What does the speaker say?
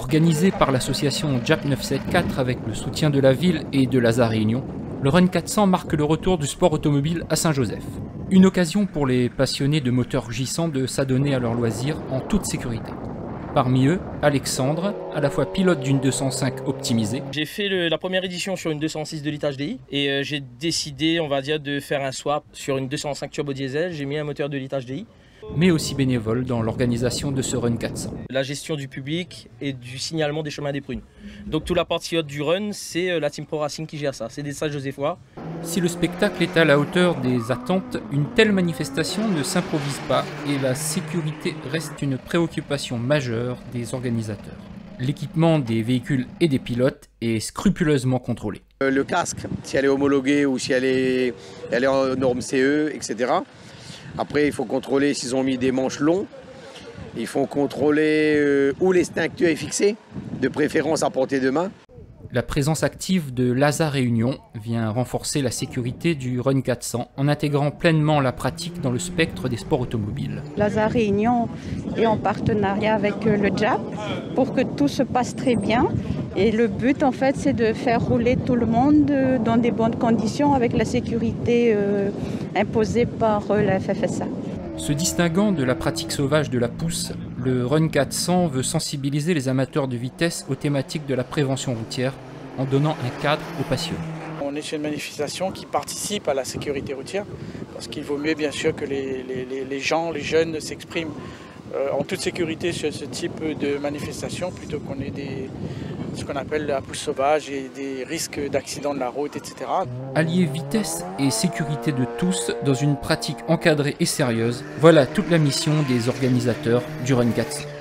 Organisé par l'association JAP 974 avec le soutien de la ville et de l'ASA Réunion, le Run 400 marque le retour du sport automobile à Saint-Joseph. Une occasion pour les passionnés de moteurs rugissants de s'adonner à leurs loisirs en toute sécurité. Parmi eux, Alexandre, à la fois pilote d'une 205 optimisée. J'ai fait la première édition sur une 206 de litre HDI et j'ai décidé, on va dire, de faire un swap sur une 205 turbo diesel. J'ai mis un moteur de litre HDI. Mais aussi bénévole dans l'organisation de ce Run 400. La gestion du public et du signalement des chemins des prunes. Donc toute la partie haute du run, c'est la Team Pro Racing qui gère ça, c'est des Saint-Josephois. Si le spectacle est à la hauteur des attentes, une telle manifestation ne s'improvise pas et la sécurité reste une préoccupation majeure des organisateurs. L'équipement des véhicules et des pilotes est scrupuleusement contrôlé. Le casque, si elle est homologuée ou si elle est en norme CE, etc. Après, il faut contrôler s'ils ont mis des manches longs. Il faut contrôler où l'extincteur est fixé, de préférence à portée de main. La présence active de l'ASA Réunion vient renforcer la sécurité du Run 400 en intégrant pleinement la pratique dans le spectre des sports automobiles. L'ASA Réunion est en partenariat avec le JAP pour que tout se passe très bien. Et le but, en fait, c'est de faire rouler tout le monde dans des bonnes conditions avec la sécurité imposée par la FFSA. Se distinguant de la pratique sauvage de la pousse, le Run 400 veut sensibiliser les amateurs de vitesse aux thématiques de la prévention routière en donnant un cadre aux passionnés. On est sur une manifestation qui participe à la sécurité routière parce qu'il vaut mieux bien sûr que les gens, les jeunes s'expriment en toute sécurité sur ce type de manifestation plutôt qu'on ait ce qu'on appelle la pousse sauvage et des risques d'accident de la route, etc. Allier vitesse et sécurité de tous dans une pratique encadrée et sérieuse, voilà toute la mission des organisateurs du Run 400.